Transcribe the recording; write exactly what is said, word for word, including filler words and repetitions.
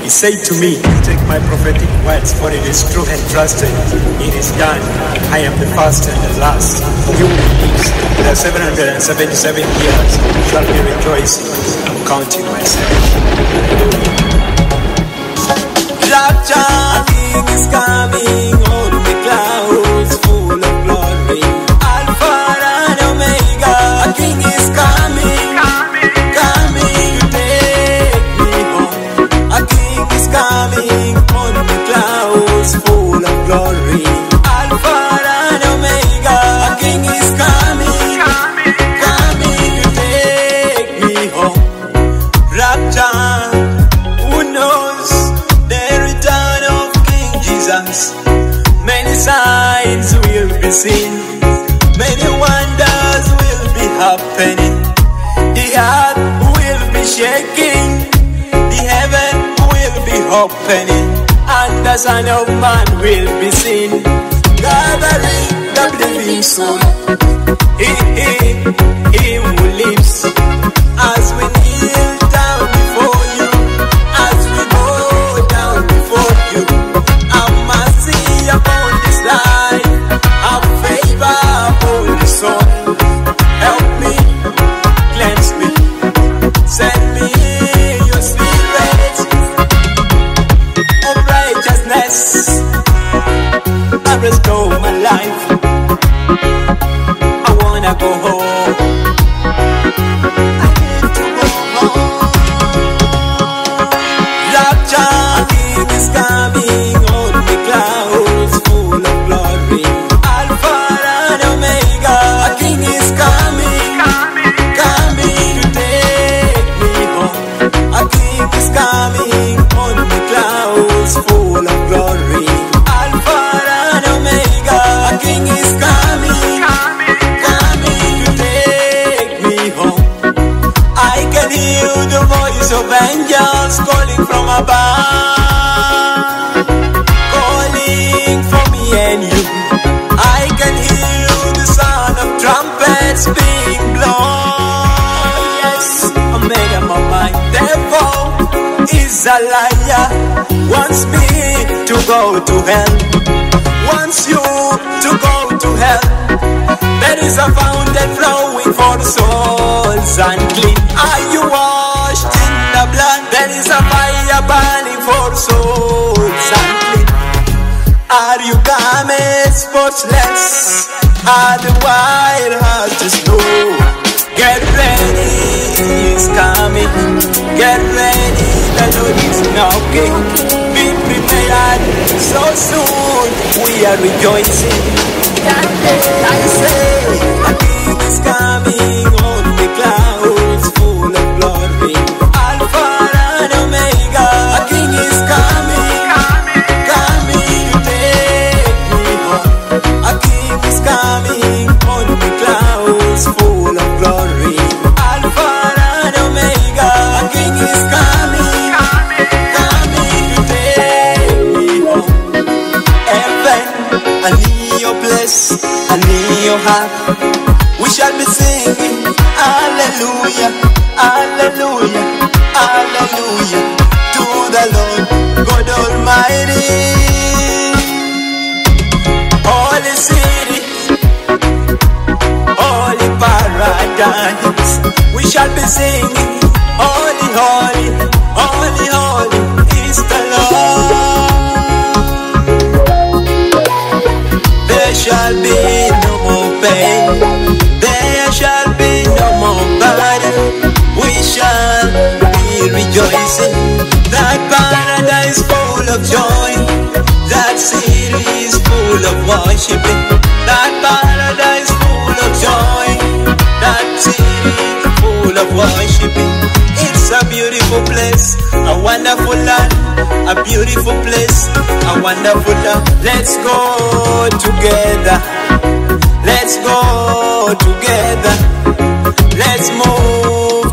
He said to me, take my prophetic words, for it is true and trusted. It is done. I am the first and the last. You will live the seven hundred seventy-seven years. You shall be rejoicing. I'm counting myself. Rapture, King is coming on the clouds, full of glory. Alpha and Omega, a King is coming, coming to take me home. A King is coming on the clouds, full of glory. Alpha and Omega, a King is coming, coming to take me home. Rapture, who knows the return of King Jesus? Many signs will be seen, many wonders will be happening. The earth will be shaking, the heaven will be opening, and the Son of Man will be seen, gathering the believing soul. He, he, he who lives, as we kneel down before you, as we go down before you. Have mercy upon this life, have favor upon the soul. Help me, cleanse me, send me your spirit of righteousness, and restore my life. I wanna go home, I need to go home. Rapture, King is coming on the clouds, full of glory. Alpha and Omega, a King is coming, coming to take me home. A King is coming on the clouds, full of glory. Alpha and Omega, a King is coming, coming to take me home. I can hear the voice of angels calling from above, calling for me and you. I can hear the sound of trumpets being blown. Yes, I made up my mind. Devil is a liar, wants me to go to hell, wants you to go to hell. There is a fountain flowing for the souls unclean. Are you washed in the blood? There is a fire burning for the souls unclean. Are you garments spotless? Are the white hearts to snow? Get ready, he is coming. Get ready, the Lord is knocking. Be prepared, so soon we are rejoicing. I say, a King is coming on the clouds, full of glory. Alpha and Omega, a King is coming, coming to take me home. A King is coming on the clouds, full of glory. Alpha and Omega, a King is coming, coming to take me home. Heaven, I need your place, I need your heart. We shall be singing hallelujah, hallelujah, hallelujah to the Lord God Almighty. Holy city, holy paradise. We shall be singing holy, holy, holy, holy is the Lord. There shall be no more pain, there shall be no more burden. We shall be rejoicing. That paradise full of joy, that city is full of worshiping. That paradise full of joy, that city is full of worshiping. It's a beautiful place, a wonderful land, a beautiful place, a wonderful land. Let's go together, let's go together, let's move